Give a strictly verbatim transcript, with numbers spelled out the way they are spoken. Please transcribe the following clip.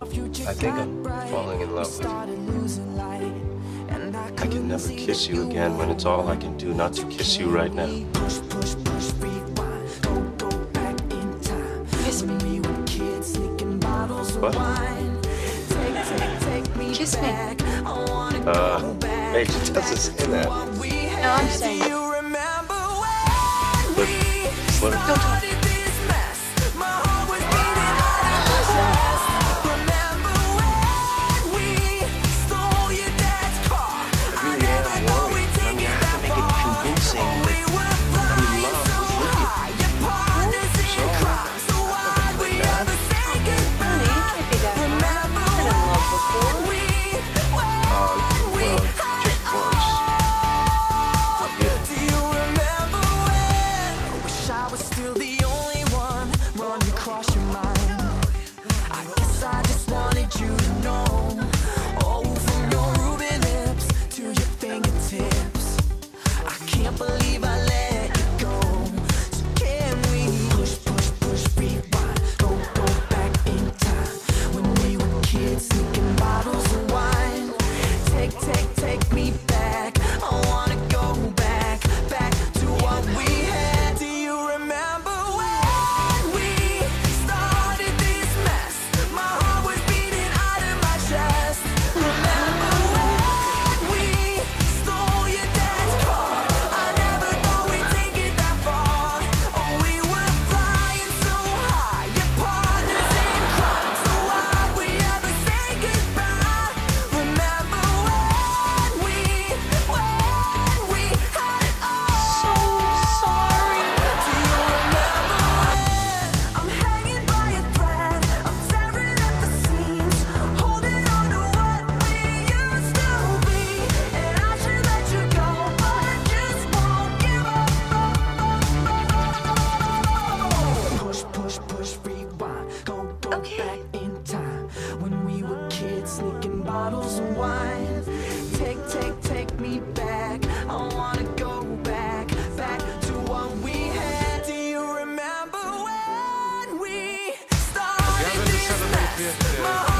I think I'm falling in love with you. I can never kiss you again when it's all I can do not to kiss you right now. Kiss me. What? Kiss me. Uh, Rachel, it doesn't say that. No, I'm saying it. But, what? Don't talk. Bottles of wine, take, take, take me back. I wanna go back, back to what we had. Do you remember when we started this mess?